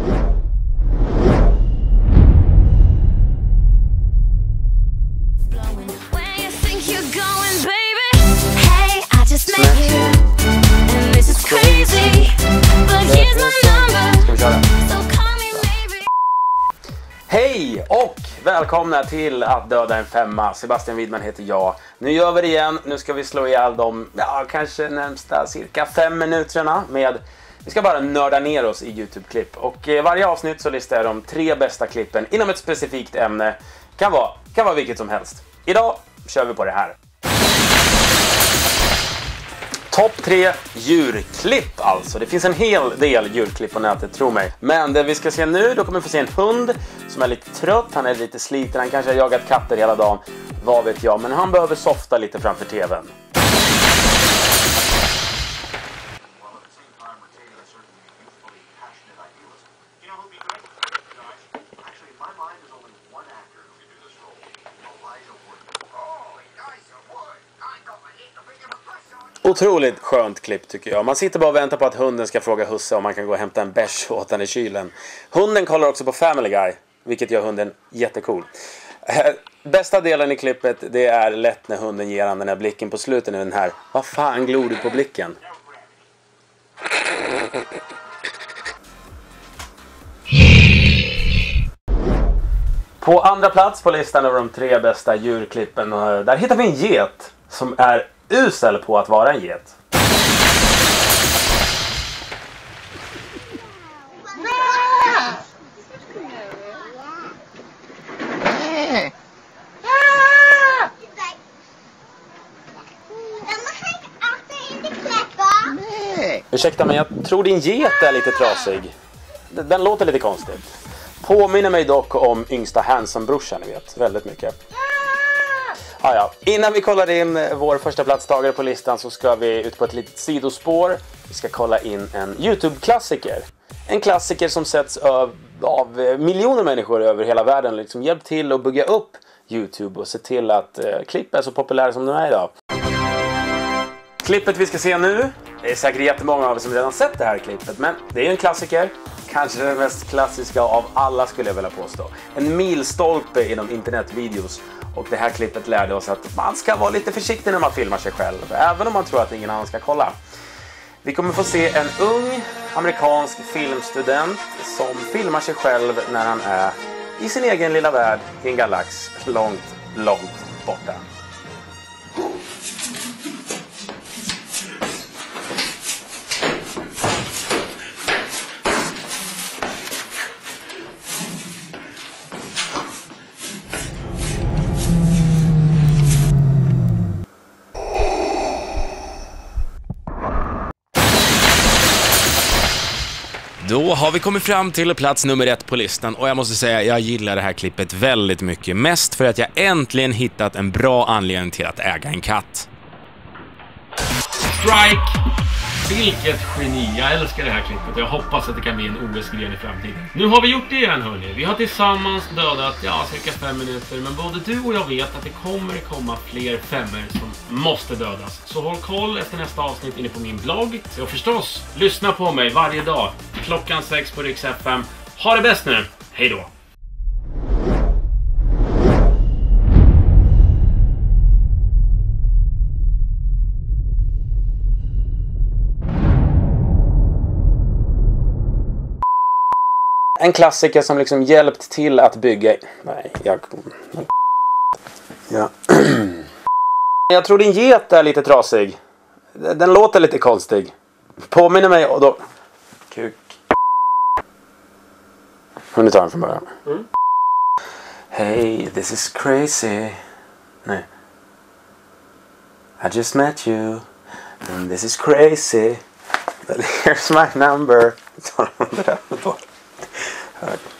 Hej och välkomna till Att döda en femma. Sebastian Widman heter jag. Nu gör vi det igen. Nu ska vi slå ihjäl de kanske närmsta cirka 5 minuterna med... Vi ska bara nörda ner oss i YouTube-klipp. Och varje avsnitt så listar jag de 3 bästa klippen inom ett specifikt ämne. Kan vara vilket som helst. Idag kör vi på det här. Topp 3 djurklipp alltså. Det finns en hel del djurklipp på nätet, tro mig. Men det vi ska se nu, då kommer vi få se en hund som är lite trött. Han är lite sliten, han kanske har jagat katter hela dagen. Vad vet jag, men han behöver softa lite framför tvn. Otroligt skönt klipp tycker jag. Man sitter bara och väntar på att hunden ska fråga husse om man kan gå och hämta en bärs åt den i kylen. Hunden kollar också på Family Guy, vilket gör hunden jättecool. Bästa delen i klippet, det är lätt när hunden ger han den här blicken på slutet. Den här, vad fan glor du på blicken? På andra plats på listan över de 3 bästa djurklippen, där hittar vi en get som är usel på att vara en get. Ursäkta men jag tror din get är lite trasig. Den låter lite konstigt. Påminner mig dock om yngsta Hanson-brorsan, ni vet. Väldigt mycket. Ja. Innan vi kollar in vår första platstagare på listan så ska vi ut på ett litet sidospår. Vi ska kolla in en YouTube-klassiker. En klassiker som sätts av miljoner människor över hela världen. Liksom hjälpt till att bygga upp YouTube och se till att klipp är så populära som de är idag. Klippet vi ska se nu, det är säkert jättemånga av er som redan sett det här klippet. Men det är en klassiker. Kanske den mest klassiska av alla skulle jag vilja påstå. En milstolpe inom internetvideos. Och det här klippet lärde oss att man ska vara lite försiktig när man filmar sig själv. Även om man tror att ingen annan ska kolla. Vi kommer få se en ung amerikansk filmstudent som filmar sig själv när han är i sin egen lilla värld i en galax långt, långt borta. Då har vi kommit fram till plats nummer 1 på listan och jag måste säga jag gillar det här klippet väldigt mycket. Mest för att jag äntligen hittat en bra anledning till att äga en katt. Strike! Vilket geni! Jag älskar det här klippet och jag hoppas att det kan bli en OS-gren i framtiden. Nu har vi gjort det igen hörni. Vi har tillsammans dödat cirka 5 minuter. Men både du och jag vet att det kommer komma fler 5-er som måste dödas. Så håll koll efter nästa avsnitt inne på min blogg. Och förstås, lyssna på mig varje dag. Klockan 6 på Rix FM. Ha det bäst nu! Hej då! En klassiker som liksom hjälpt till att bygga... Nej, jag tror din get är lite trasig. Den låter lite konstig. Påminner mig och då... Kuk. Nu tar den från början. Hey, this is crazy. Nej. I just met you. And this is crazy. But here's my number.